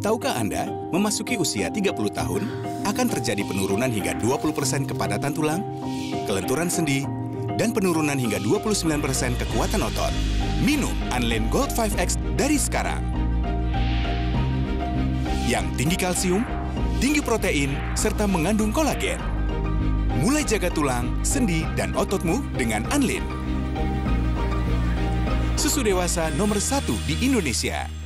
Tahukah Anda, memasuki usia 30 tahun, akan terjadi penurunan hingga 20% kepadatan tulang, kelenturan sendi, dan penurunan hingga 29% kekuatan otot. Minum Anlin Gold 5X dari sekarang. Yang tinggi kalsium, tinggi protein, serta mengandung kolagen. Mulai jaga tulang, sendi, dan ototmu dengan Anlin. Susu dewasa nomor 1 di Indonesia.